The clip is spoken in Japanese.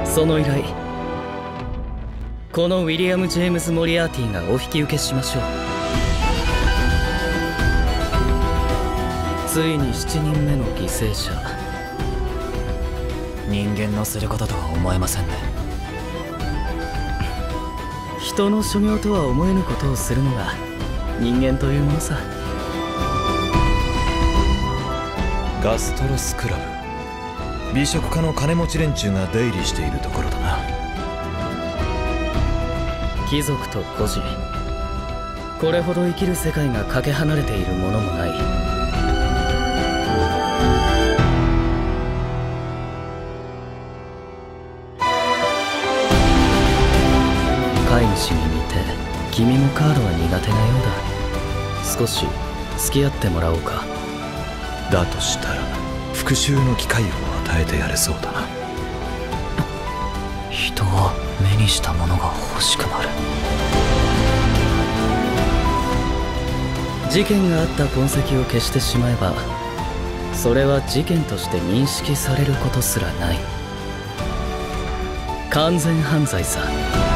その依頼、このウィリアム・ジェームズ・モリアーティがお引き受けしましょう。ついに7人目の犠牲者。 人間のすることとは思えませんね。 人の所業とは思えぬことをするのが人間というものさ。 ガストロスクラブ、美食家の金持ち連中が出入りしているところだな。 貴族と孤児、これほど生きる世界がかけ離れているものもない。飼い主に似て君もカードは苦手なようだ。少し付き合ってもらおうか。 だとしたら復讐の機会を与えてやれそうだな。 人は目にしたものが欲しくなる。 事件があった痕跡を消してしまえば、それは事件として認識されることすらない。完全犯罪さ。